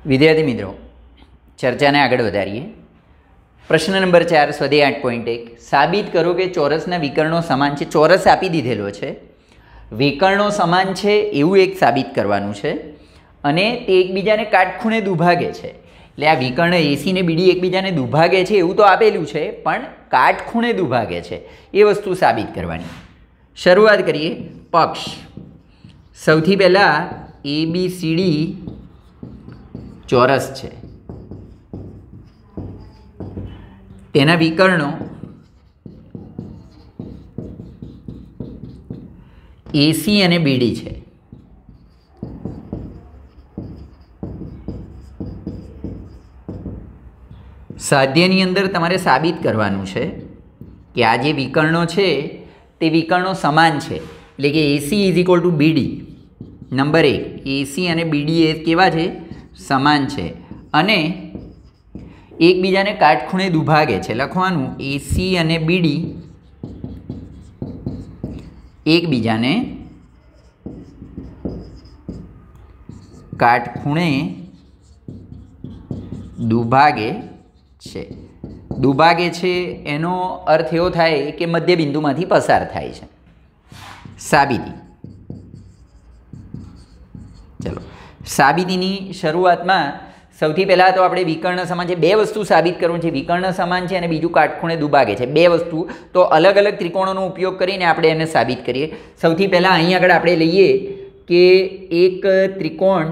વિદ્યાર્થી મિત્રો, ચર્ચાને આગળ વધારીએ. પ્રશ્ન નંબર 4 સ્વાધ્યાય 8.1 સાબિત કરો કે ચોરસના વિકર્ણો સમાન છે. ચોરસ આપી દીધેલો છે, વિકર્ણો સમાન છે એવું એક સાબિત કરવાનું છે અને તે એકબીજાને કાટખૂણે દુભાગે છે. એટલે આ વિકર્ણ એસી ને બીડી એકબીજાને દુભાગે છે એવું તો આપેલું છે, પણ કાટખૂણે દુભાગે છે એ વસ્તુ સાબિત કરવાની. શરૂઆત કરીએ. પક્ષ સૌથી પહેલાં ABCD ચોરસ છે, તેના વિકર્ણો એસી અને બીડી છે. સાધ્યની અંદર તમારે સાબિત કરવાનું છે કે આ જે વિકર્ણો છે તે વિકર્ણો સમાન છે, એટલે કે A C is equal to B D. નંબર 1, એસી અને બીડી એ કેવા છે? સમાન છે અને એકબીજાને કાટખૂણે દુભાગે છે. લખવાનું એસી અને બીડી એકબીજાને કાટખૂણે દુભાગે છે. દુભાગે છે એનો અર્થ એવો થાય કે મધ્યબિંદુમાંથી પસાર થાય છે. સાબિતી. ચલો, સાબિતીની શરૂઆતમાં સૌથી પહેલાં તો આપણે વિકર્ણ સમાન છે, બે વસ્તુ સાબિત કરવું છે. વિકર્ણ સમાન છે અને બીજું કાટખૂણે દુભાગે છે. બે વસ્તુ તો અલગ અલગ ત્રિકોણોનો ઉપયોગ કરીને આપણે એને સાબિત કરીએ. સૌથી પહેલાં અહીં આગળ આપણે લઈએ કે એક ત્રિકોણ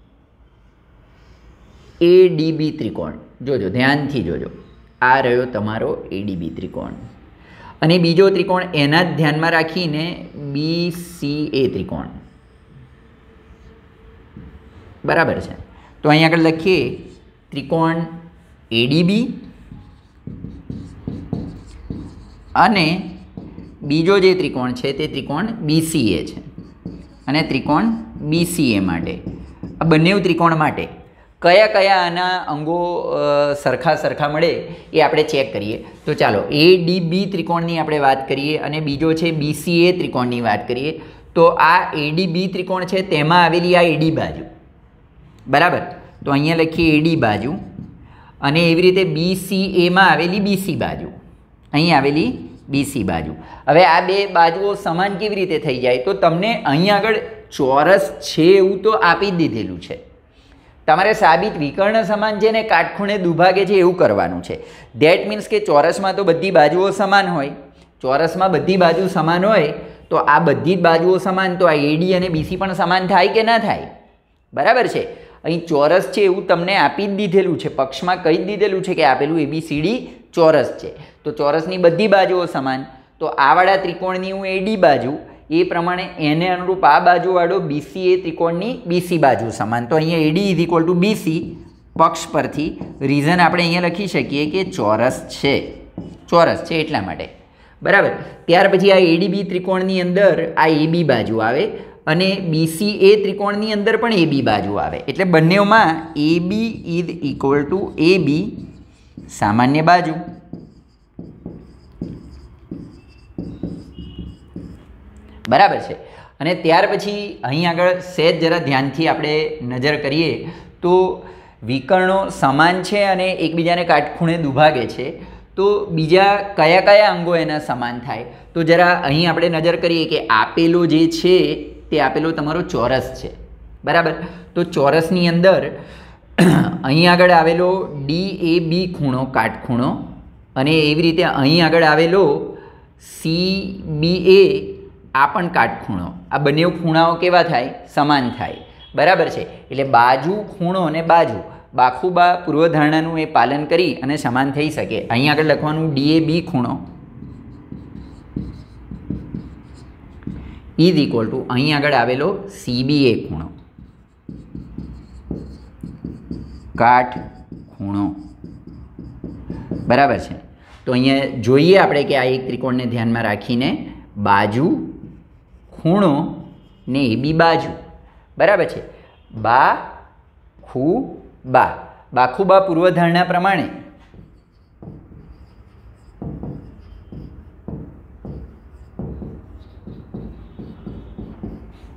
ADB ત્રિકોણ. જોજો, ધ્યાનથી જોજો, આ રહ્યો તમારો ADB ત્રિકોણ અને બીજો ત્રિકોણ એના જ ધ્યાનમાં રાખીને BCA ત્રિકોણ. બરાબર છે? તો અહીં આગળ લખીએ ત્રિકોણ ADB અને બીજો જે ત્રિકોણ છે તે ત્રિકોણ BCA છે અને ત્રિકોણ BCA માટે આ બંને ત્રિકોણ માટે કયા કયા આના અંગો સરખા મળે એ આપણે ચેક કરીએ. તો ચાલો ADB ત્રિકોણની આપણે વાત કરીએ અને બીજો છે BCA ત્રિકોણની વાત કરીએ. તો આ ADB ત્રિકોણ છે તેમાં આવેલી આ AD બાજુ, બરાબર? તો અહીંયા લખીએ AD બાજુ અને એવી રીતે BCAમાં આવેલી BC બાજુ, અહીં આવેલી BC બાજુ. હવે આ બે બાજુઓ સમાન કેવી રીતે થઈ જાય? તો તમને અહીં આગળ ચોરસ છે એવું તો આપી જ દીધેલું છે. તમારે સાબિત વિકર્ણ સમાન છે ને કાટખૂણે દુભાગે છે એવું કરવાનું છે. ધેટ મીન્સ કે ચોરસમાં તો બધી બાજુઓ સમાન હોય. ચોરસમાં બધી બાજુ સમાન હોય તો આ બધી જ બાજુઓ સમાન, તો આ AD અને BC પણ સમાન થાય કે ના થાય? બરાબર છે? અહીં ચોરસ છે એવું તમને આપી જ દીધેલું છે, પક્ષમાં કહી જ દીધેલું છે કે આપેલું ABCD ચોરસ છે. તો ચોરસની બધી બાજુઓ સમાન, તો આવાળા ત્રિકોણની હું AD બાજુ, એ પ્રમાણે એને અનુરૂપ આ બાજુવાળો BCA ત્રિકોણની BC બાજુ સમાન. તો અહીંયા AD is equal to BC. પક્ષ પરથી રીઝન આપણે અહીંયા લખી શકીએ કે ચોરસ છે, ચોરસ છે એટલા માટે. બરાબર? ત્યાર પછી આ ADB ત્રિકોણની અંદર આ AB બાજુ આવે અને BCA ત્રિકોણની અંદર પણ AB બાજુ આવે, એટલે બંનેમાં AB is equal to AB સામાન્ય બાજુ. બરાબર છે? અને ત્યાર પછી અહીં આગળ સહેજ જરા ધ્યાનથી આપણે નજર કરીએ તો વિકર્ણો સમાન છે અને એકબીજાને કાટખૂણે દુભાગે છે, તો બીજા કયા કયા અંગો એના સમાન થાય? તો જરા અહીં આપણે નજર કરીએ કે આપેલો જે છે તે આપેલો તમારો ચોરસ છે. બરાબર? તો ચોરસની અંદર અહીં આગળ આવેલો DAB ખૂણો કાટખૂણો અને એવી રીતે અહીં આગળ આવેલો CBA આ પણ કાટખૂણો. આ બંને ખૂણાઓ કેવા થાય? સમાન થાય. બરાબર છે? એટલે બાજુ, ખૂણો અને બાજુ બાખુબા પૂર્વધારણાનું એ પાલન કરી અને સમાન થઈ શકે. અહીં આગળ લખવાનું DAB ખૂણો ઇઝ ઇક્વલ ટુ અહીં આગળ આવેલો CBA ખૂણો કાટખૂણો. બરાબર છે? તો અહીંયા જોઈએ આપણે કે આ એક ત્રિકોણને ધ્યાનમાં રાખીને બાજુ, ખૂણો ને AB બાજુ. બરાબર છે? બાખુબા પૂર્વધારણા પ્રમાણે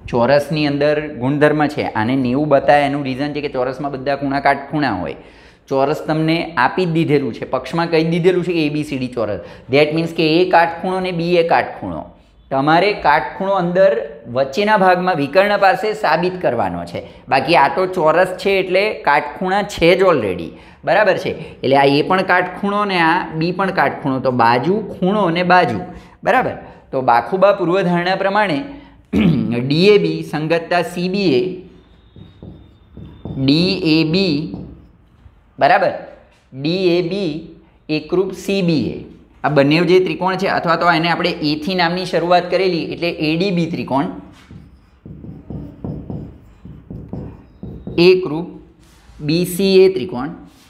ચોરસની અંદર ગુણધર્મ છે, આને 90 બતાવે એનું રીઝન છે કે ચોરસમાં બધા ખૂણા કાટખૂણા હોય. ચોરસ તમને આપી જ દીધેલું છે, પક્ષમાં કહી દીધેલું છે કે ABCD ચોરસ. ધેટ મીન્સ કે A કાટખૂણો ને B એ કાટખૂણો. તમારે કાટખૂણો અંદર વચ્ચેના ભાગમાં વિકર્ણ પાસે સાબિત કરવાનો છે. બાકી આ તો ચોરસ છે એટલે કાટખૂણા છે જ ઓલરેડી, બરાબર છે. એટલે આ A પણ કાટખૂણો ને આ B પણ કાટખૂણો, તો બાજુ ખૂણો ને બાજુ, બરાબર. તો બાખુબા પૂર્વધારણા પ્રમાણે DAB સંગતતા CBA, DAB બરાબર, DAB એકરૂપ CBA, આ બંને જે ત્રિકોણ છે, અથવા તો એને આપણે A થી નામની શરૂઆત કરેલી એટલે ADB ત્રિકોણ એકરૂપ BCA ત્રિકોણ.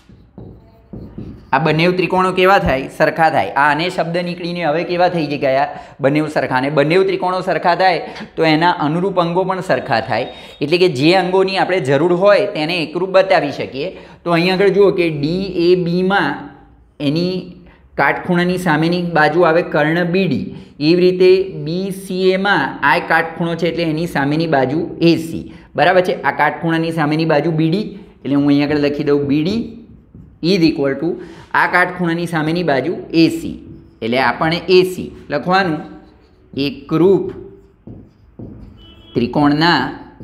આ બંને ત્રિકોણો કેવા થાય? સરખા થાય. આ આને શબ્દ નીકળીને હવે કેવા થઈ ગયા? બંને સરખા. અને બંને ત્રિકોણો સરખા થાય તો એના અનુરૂપ અંગો પણ સરખા થાય. એટલે કે જે અંગોની આપણે જરૂર હોય તેને એકરૂપ બતાવી શકીએ. તો અહીં આગળ જુઓ કે DABમાં એની કાટખૂણાની સામેની બાજુ આવે કર્ણ BD. એવી રીતે BCAમાં આ કાટખૂણો છે એટલે એની સામેની બાજુ AC, બરાબર છે. આ કાટખૂણાની સામેની બાજુ BD, એટલે હું અહીં આગળ લખી દઉં BD ઇઝ ઇક્વલ ટુ આ કાટખૂણાની સામેની બાજુ AC, એટલે આપણે AC લખવાનું. એકરૂપ ત્રિકોણના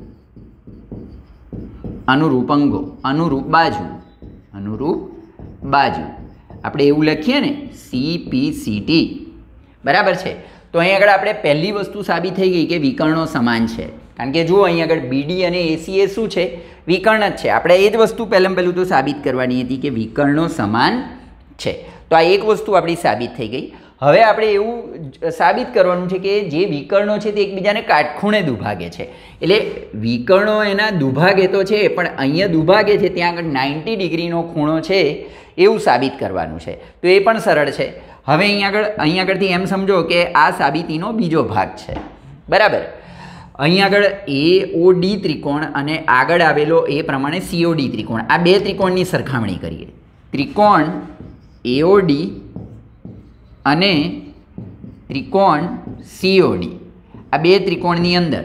અનુરૂપ અંગો, અનુરૂપ બાજુ, અનુરૂપ બાજુ આપણે એવું લખીએ ને CPCT, બરાબર છે. તો અહીં આગળ આપણે પહેલી વસ્તુ સાબિત થઈ ગઈ કે વિકર્ણો સમાન છે. કારણ કે જુઓ અહીં આગળ BD અને AC એ શું છે? વિકર્ણ જ છે. આપણે એ જ વસ્તુ પહેલું તો સાબિત કરવાની હતી કે વિકર્ણો સમાન છે. તો આ એક વસ્તુ આપણી સાબિત થઈ ગઈ. હવે આપણે એવું સાબિત કરવાનું છે કે જે વિકર્ણો છે તે એકબીજાને કાટખૂણે દુભાગે છે. એટલે વિકર્ણો એના દુભાગે તો છે, પણ અહીંયા દુભાગે છે ત્યાં આગળ 90 ડિગ્રીનો ખૂણો છે એવું સાબિત કરવાનું છે. તો એ પણ સરળ છે. હવે અહીં આગળથી એમ સમજો કે આ સાબિતીનો બીજો ભાગ છે, બરાબર. અહીં આગળ AOD ત્રિકોણ અને આગળ આવેલો એ પ્રમાણે COD ત્રિકોણ, આ બે ત્રિકોણની સરખામણી કરીએ. ત્રિકોણ AOD અને ત્રિકોણ COD, આ બે ત્રિકોણની અંદર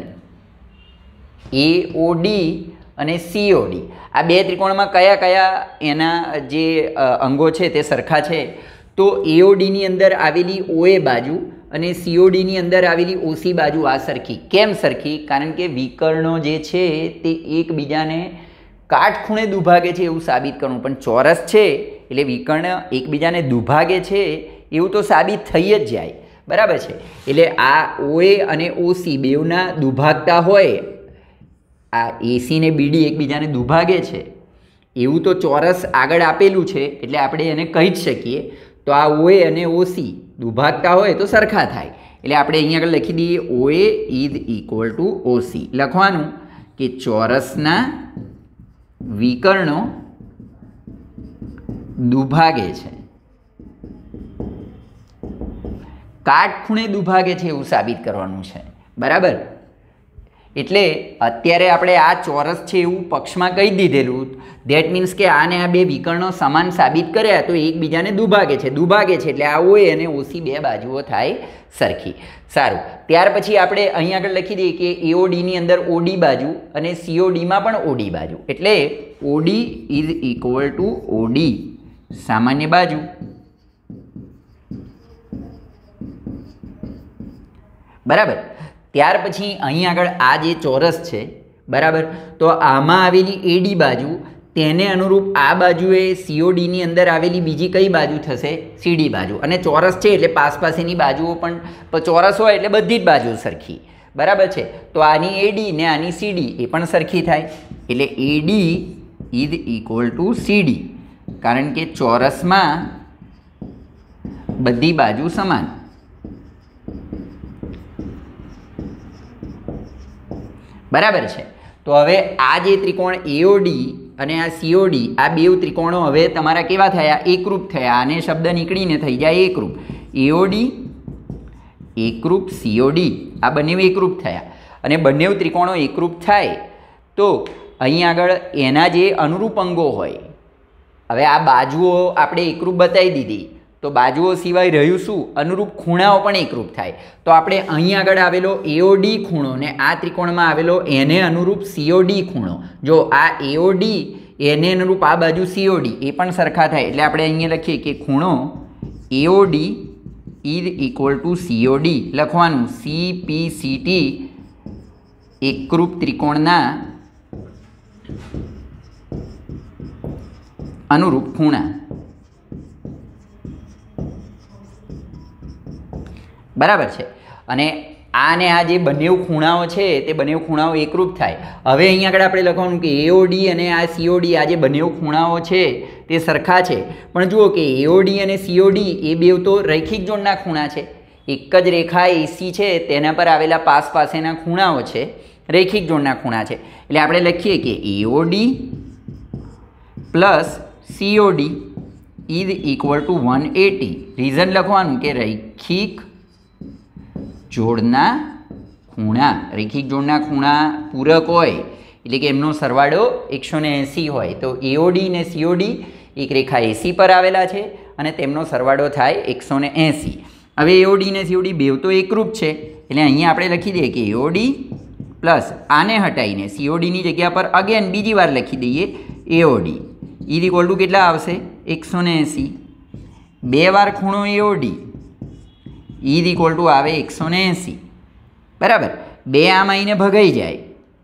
AOD અને COD, આ બે ત્રિકોણમાં કયા કયા એના જે અંગો છે તે સરખા છે? તો AODની અંદર આવેલી OA બાજુ અને CODની અંદર આવેલી OC બાજુ આ સરખી. કેમ સરખી? કારણ કે વિકર્ણો જે છે તે એકબીજાને કાટખૂણે દુભાગે છે એવું સાબિત કરવું. પણ ચોરસ છે એટલે વિકર્ણ એકબીજાને દુભાગે છે એવું તો સાબિત થઈ જ જાય, બરાબર છે. એટલે આ OA અને OC બેવના દુભાગતા હોય, આ AC ને BD એકબીજાને દુભાગે છે એવું તો ચોરસ આગળ આપેલું છે, એટલે આપણે એને કહી જ શકીએ. તો આ OA અને OC દુભાગતા હોય તો સરખા થાય. એટલે આપણે અહીં આગળ લખી દઈએ OA is equal to OC. લખવાનું કે ચોરસના વિકર્ણો દુભાગે છે, કાટખૂણે દુભાગે છે એવું સાબિત કરવાનું છે, બરાબર. એટલે અત્યારે આપણે આ ચોરસ છે એવું પક્ષમાં કહી દીધેલું. ધેટ મીન્સ કે આને આ બે વિકર્ણો સમાન સાબિત કર્યા તો એકબીજાને દુભાગે છે એટલે આ OA અને OC બે બાજુઓ થાય સરખી. સારું, ત્યાર પછી આપણે અહીં આગળ લખી દઈએ કે AODની અંદર OD બાજુ અને CODમાં પણ OD બાજુ, એટલે OD is equal to OD સામાન્ય બાજુ બરાબર. ત્યાર પછી અહીં આગળ આ જે ચોરસ છે, બરાબર, તો આમાં આવેલી AD બાજુ તેને અનુરૂપ આ બાજુએ CODની અંદર આવેલી બીજી કઈ બાજુ થશે? CD બાજુ. અને ચોરસ છે એટલે પાસેની બાજુઓ પણ ચોરસ હોય એટલે બધી જ બાજુ સરખી, બરાબર છે. તો આની AD ને આની CD એ પણ સરખી થાય. એટલે AD is equal to CD, કારણ કે ચોરસમાં બધી બાજુ સમાન, બરાબર છે. તો હવે આ જે ત્રિકોણ AOD અને આ COD, આ બે ત્રિકોણો હવે તમારા કેવા થયા? એકરૂપ થયા. આને શબ્દ નીકળીને થઈ જાય એકરૂપ. AOD એકરૂપ COD, આ બંને એકરૂપ થયા. અને બંને ત્રિકોણો એકરૂપ થાય તો અહીં આગળ એના જે અનુરૂપ અંગો હોય, હવે આ બાજુઓ આપણે એકરૂપ બતાવી દીધી, તો બાજુઓ સિવાય રહ્યું શું? અનુરૂપ ખૂણાઓ પણ એકરૂપ થાય. તો આપણે અહીં આગળ આવેલો AOD ખૂણો ને આ ત્રિકોણમાં આવેલો એને અનુરૂપ COD ખૂણો, જો આ AOD એને અનુરૂપ આ બાજુ COD એ પણ સરખા થાય. એટલે આપણે અહીંયા લખીએ કે ખૂણો AOD is equal to COD લખવાનું. CPCT એકરૂપ ત્રિકોણના અનુરૂપ ખૂણા. બરાબર છે. અને આ ને આ જે બંને ખૂણાઓ છે તે બંને ખૂણાઓ એકરૂપ થાય. હવે અહીંયા આગળ આપણે લખવાનું કે AOD અને આ COD આ જે બંને ખૂણાઓ છે તે સરખા છે. પણ જુઓ કે AOD અને COD એ બે તો રૈખિક જોડના ખૂણા છે. એક જ રેખા AC છે તેના પર આવેલા પાસેના ખૂણાઓ છે, રૈખિક જોડના ખૂણા છે. એટલે આપણે લખીએ કે AOD plus COD is equal to 180. Reason લખવાનું કે રૈખિક જોડના ખૂણા, રૈખિક જોડના ખૂણા પૂરક હોય એટલે કે એમનો સરવાળો 180 હોય. તો AOD ને COD એક રેખા AC પર આવેલા છે અને તેમનો સરવાળો થાય 180. હવે AOD ને COD બેવ તો એકરૂપ છે એટલે અહીંયા આપણે લખી દઈએ કે AOD પ્લસ આને હટાવીને CODની જગ્યા પર અગેન બીજી વાર લખી દઈએ AOD ઇઝ ઇક્વલ ટુ કેટલા આવશે? 180. બે વાર ખૂણો AOD ઇઝ ઇક્વલ ટુ આવે 180. બરાબર. બે આમ આવીને ભગાઈ જાય,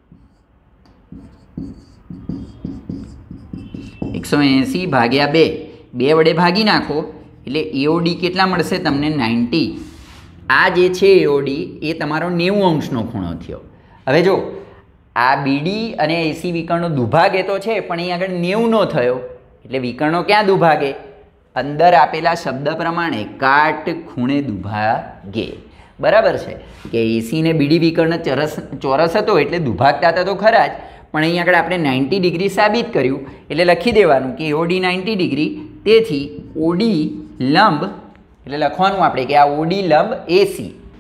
180 ભાગ્યા 2, 2 વડે ભાગી નાખો એટલે AOD કેટલા મળશે તમને? 90. આ જે છે AOD એ તમારો 90 અંશનો ખૂણો થયો. હવે જો આ BD અને AC વિકર્ણનો દુભાગે તો છે પણ અહીં આગળ 90 નો થયો એટલે વિકર્ણો ક્યાં દુભાગે? અંદર આપેલા શબ્દ પ્રમાણે કાટ ખૂણે દુભાગે. બરાબર છે કે AC ને BD વિકર્ણ ચોરસ હતો એટલે દુભાગતા હતા તો ખરા જ, પણ અહીં આગળ આપણે 90 ડિગ્રી સાબિત કર્યું એટલે લખી દેવાનું કે OD 90 ડિગ્રી. તેથી OD લંબ એટલે લખવાનું આપણે કે આ OD લંબ AC,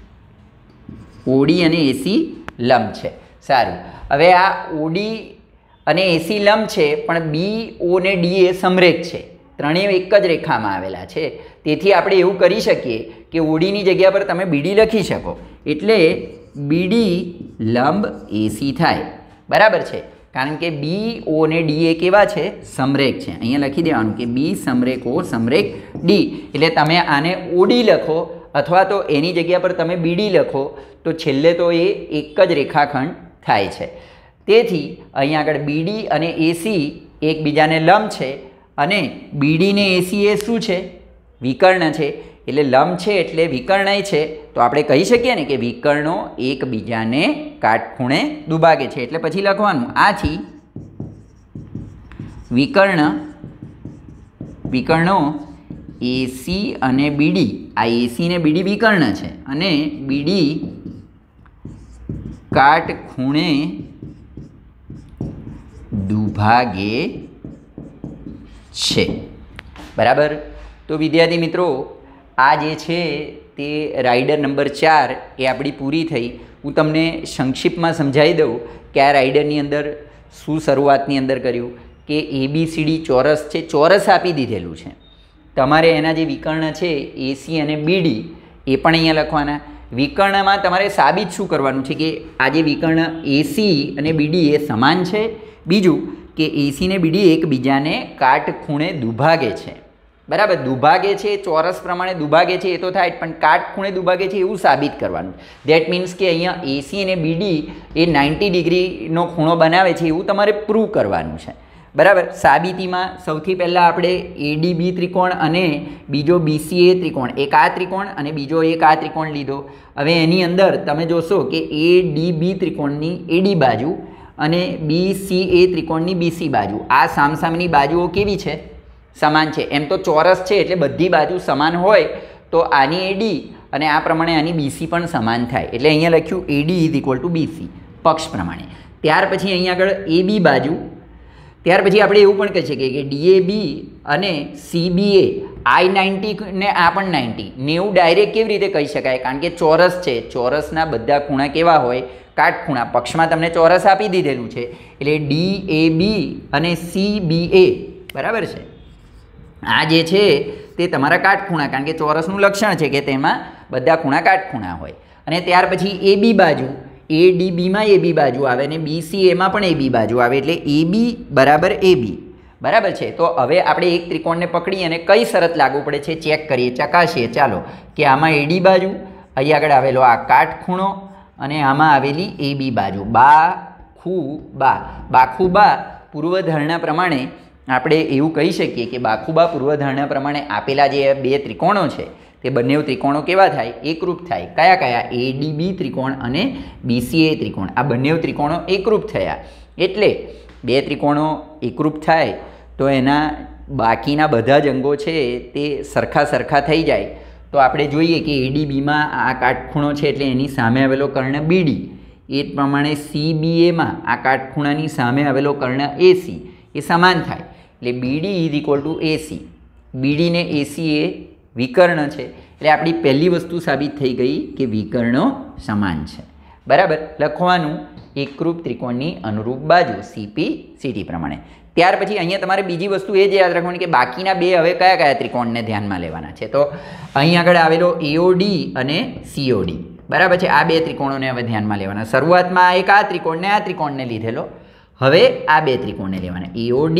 OD અને AC લંબ છે. સારું. હવે આ OD અને AC લંબ છે પણ BO ને DA સમરેખ છે, ત્રણેય એક જ રેખામાં આવેલા છે. તેથી આપણે એવું કરી શકીએ કે ODની જગ્યા પર તમે BD લખી શકો એટલે BD લંબ AC થાય. બરાબર છે, કારણ કે BO ને DA કેવા છે? સમરેખ છે. અહીંયા લખી દેવાનું કે B સમરેખ O સમરેખ D. એટલે તમે આને OD લખો અથવા તો એની જગ્યા પર તમે BD લખો તો છેલ્લે તો એ એક જ રેખાખંડ થાય છે. તેથી અહીંયા આગળ BD અને AC એકબીજાને લંબ છે અને BD ને AC એ શું છે? વિકર્ણ છે. એટલે લંબ છે એટલે વિકર્ણય છે. તો આપણે કહી શકીએ ને કે વિકર્ણો એકબીજાને કાટખૂણે દુભાગે છે. એટલે પછી લખવાનું આથી વિકર્ણો AC અને BD, આ AC ને BD વિકર્ણ છે અને BD કાટખૂણે દુભાગે છે. બરાબર. તો વિદ્યાર્થી મિત્રો આ જે છે તે રાઇડર નંબર 4 એ આપણી પૂરી થઈ. હું તમને સંક્ષિપ્તમાં સમજાવી દઉં કે આ રાઇડરની અંદર શું શરૂઆતની અંદર કર્યું કે ABCD ચોરસ છે, ચોરસ આપી દીધેલું છે. તમારે એના જે વિકર્ણ છે AC અને BD એ પણ અહીંયા લખવાના. વિકર્ણમાં તમારે સાબિત શું કરવાનું છે કે આ જે વિકર્ણ AC અને BD એ સમાન છે. બીજું કે AC ને BD એકબીજાને કાટખૂણે દુભાગે છે. બરાબર. દુભાગે છે, ચોરસ પ્રમાણે દુભાગે છે એ તો થાય, પણ કાટખૂણે દુભાગે છે એવું સાબિત કરવાનું. દેટ મીન્સ કે અહીંયા AC અને BD એ 90 ડિગ્રીનો ખૂણો બનાવે છે એવું તમારે પ્રૂવ કરવાનું છે. બરાબર. સાબિતીમાં સૌથી પહેલાં આપણે ADB ત્રિકોણ અને બીજો BCA ત્રિકોણ, એક આ ત્રિકોણ અને બીજો એક આ ત્રિકોણ લીધો. હવે એની અંદર તમે જોશો કે ADB ત્રિકોણની AD બાજુ અને BCA ત્રિકોણની BC બાજુ, આ સામસામેની બાજુઓ કેવી છે? સમાન છે. એમ તો ચોરસ છે એટલે બધી બાજુ સમાન હોય તો આની AD અને આ પ્રમાણે આની BC પણ સમાન થાય. એટલે અહીંયા લખ્યું AD is equal to BC પક્ષ પ્રમાણે. ત્યાર પછી અહીંયા આગળ AB બાજુ, ત્યાર પછી આપણે એવું પણ કહી શકીએ કે DAB અને CBA I90 ને આ પણ 90, 90 ડાયરેક્ટ કેવી રીતે કહી શકાય? કારણ કે ચોરસ છે, ચોરસના બધા ખૂણા કેવા હોય? કાટખૂણા. પક્ષમાં તમને ચોરસ આપી દીધેલું છે એટલે DAB અને CBA. બરાબર છે. આ જે છે તે તમારા કાટખૂણા, કારણ કે ચોરસનું લક્ષણ છે કે તેમાં બધા ખૂણા કાટખૂણા હોય. અને ત્યાર પછી AB બાજુ, ADBમાં AB બાજુ આવે અને BCAમાં પણ AB બાજુ આવે, એટલે AB બરાબર AB. બરાબર છે. તો હવે આપણે એક ત્રિકોણને પકડી અને કઈ શરત લાગુ પડે છે ચેક કરીએ, ચકાસીએ. ચાલો કે આમાં AD બાજુ, અહીં આગળ આવેલો આ કાટખૂણો અને આમાં આવેલી AB બાજુ, બાખુબા પૂર્વધારણા પ્રમાણે આપણે એવું કહી શકીએ કે બાખુબા પૂર્વધારણા પ્રમાણે આપેલા જે બે ત્રિકોણો છે તે બંને ત્રિકોણો કેવા થાય? એકરૂપ થાય. કયા કયા? ADB ત્રિકોણ અને BCA ત્રિકોણ. આ બંને ત્રિકોણો એકરૂપ થયા. એટલે બે ત્રિકોણો એકરૂપ થાય તો એના બાકીના બધા જ અંગો છે તે સરખા થઈ જાય. તો આપણે જોઈએ કે ADBમાં આ કાટખૂણો છે એટલે એની સામે આવેલો કર્ણ BD, એ જ પ્રમાણે CBAમાં આ કાટખૂણાની સામે આવેલો કર્ણ AC એ સમાન થાય. એટલે BD is equal to AC. BD ને AC એ વિકર્ણ છે. એટલે આપણી પહેલી વસ્તુ સાબિત થઈ ગઈ કે વિકર્ણો સમાન છે. બરાબર. લખવાનું એકરૂપ ત્રિકોણની અનુરૂપ બાજુ CPCT પ્રમાણે. ત્યાર પછી અહીંયા તમારે બીજી વસ્તુ એ જ યાદ રાખવાની કે બાકીના બે હવે કયા ત્રિકોણને ધ્યાનમાં લેવાના છે. તો અહીં આગળ આવેલો AOD અને COD. બરાબર છે. આ બે ત્રિકોણોને હવે ધ્યાનમાં લેવાના. શરૂઆતમાં એક આ ત્રિકોણને લીધેલો, હવે આ બે ત્રિકોણને લેવાના, AOD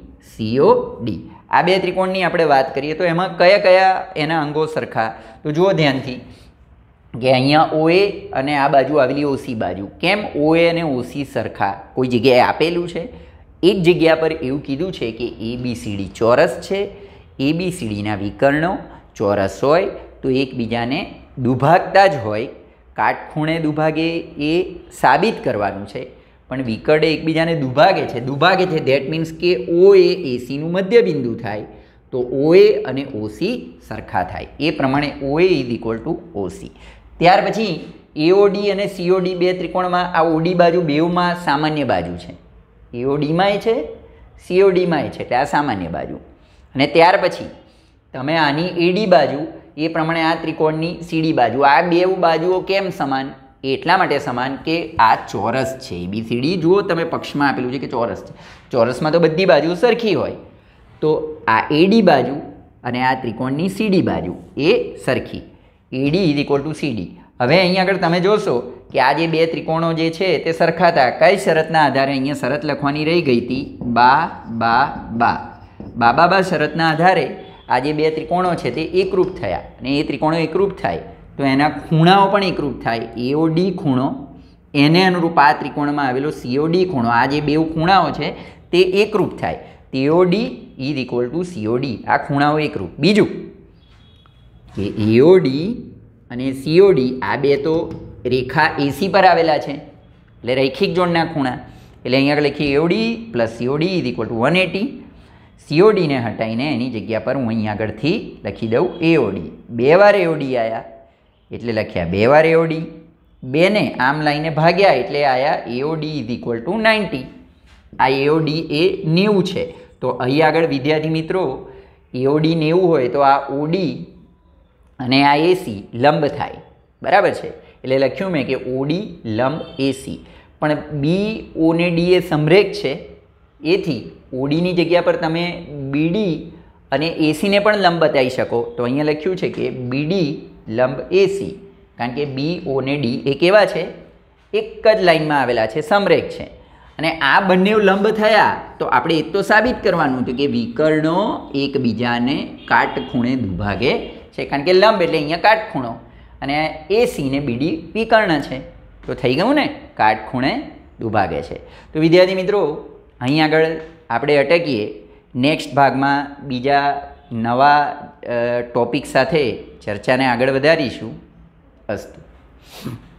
COD. આ બે ત્રિકોણની આપણે વાત કરીએ તો એમાં કયા એના અંગો સરખા? તો જુઓ ધ્યાનથી કે અહીંયા OA અને આ બાજુ આવેલી OC બાજુ. કેમ OA અને OC સરખા? કોઈ જગ્યાએ આપેલું છે? એક જગ્યા પર એવું કીધું છે કે ABCD ચોરસ છે, ABCDના વિકર્ણો ચોરસ હોય તો એકબીજાને દુભાગતા જ હોય. કાટખૂણે દુભાગે એ સાબિત કરવાનું છે, પણ વિકર્ણ એકબીજાને દુભાગે છે ધેટ મીન્સ કે OA ACનું મધ્યબિંદુ થાય તો OA અને OC સરખા થાય. એ પ્રમાણે OA is equal to OC. ત્યાર પછી AOD અને COD બે ત્રિકોણમાં આ OD બાજુ બેઉમાં સામાન્ય બાજુ છે. AODમાંય છે, CODમાંય છે, એટલે આ સામાન્ય બાજુ. અને ત્યાર પછી તમે આની AD બાજુ, એ પ્રમાણે આ ત્રિકોણની CD બાજુ. આ બે બાજુઓ કેમ સમાન? એટલા માટે સમાન કે આ ચોરસ છે. ABCD જુઓ તમે પક્ષમાં આપેલું છે કે ચોરસ છે. ચોરસમાં તો બધી બાજુ સરખી હોય, તો આ AD બાજુ અને આ ત્રિકોણની CD બાજુ એ સરખી. AD is equal to CD. હવે અહીં આગળ તમે જોશો કે આ જે બે ત્રિકોણો જે છે તે સરખા હતા. કઈ શરતના આધારે? અહીંયા શરત લખવાની રહી ગઈ હતી, બા શરતના આધારે આ જે બે ત્રિકોણો છે તે એકરૂપ થયા. અને એ ત્રિકોણો એકરૂપ થાય તો એના ખૂણાઓ પણ એકરૂપ થાય. AOD ખૂણો એને અનુરૂપ આ ત્રિકોણમાં આવેલો COD ખૂણો, આ જે બે ખૂણાઓ છે તે એકરૂપ થાય. AOD is equal to COD. આ ખૂણાઓ એકરૂપ. બીજું કે AOD અને COD આ બે તો રેખા AC પર આવેલા છે, એટલે રૈખિક જોડના ખૂણા. એટલે અહીંયા આગળ લખીએ AOD plus COD is equal to 180. CODને હટાવીને એની જગ્યા પર હું અહીંયા આગળથી લખી દઉં AOD. બે વાર AOD આવ્યા એટલે લખ્યા બે વાર AOD. બેને આમ લાઈને ભાગ્યા એટલે આવ્યા AOD ઇઝ ઇક્વલ ટુ 90. આ AOD એ 90 છે. તો અહીં આગળ વિદ્યાર્થી મિત્રો AOD 90 હોય તો આ OD અને આ AC લંબ થાય. બરાબર છે. એટલે લખ્યું મેં કે OD લંબ AC. પણ BO ને D એ સમરેખ છે, એથી ODની જગ્યા પર તમે BD અને ACને પણ લંબ બતાવી શકો. તો અહીંયા લખ્યું છે કે BD લંબ AC, કારણ કે BO ને D એ કેવા છે? એક જ લાઇનમાં આવેલા છે, સમરેખ છે. અને આ બંને લંબ થયા તો આપણે એક તો સાબિત કરવાનું હતું કે વિકર્ણો એકબીજાને કાટખૂણે દુભાગે છે, કારણ કે લંબ એટલે અહીંયા કાટખૂણો અને AC ને BD વિકર્ણ છે. તો થઈ ગયું ને, કાટખૂણે દુભાગે છે. તો વિદ્યાર્થી મિત્રો અહીં આગળ આપણે અટકીએ. નેક્સ્ટ ભાગમાં બીજા નવા ટોપિક સાથે ચર્ચાને આગળ વધારીશું. અસ્તુ.